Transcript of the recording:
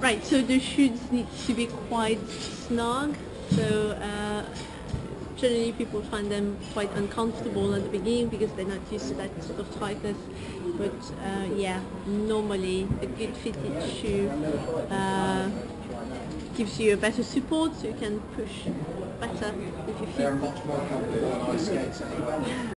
Right, so the shoes need to be quite snug, so generally people find them quite uncomfortable at the beginning because they're not used to that sort of tightness, but yeah, normally a good fitted shoe gives you a better support so you can push better with your feet.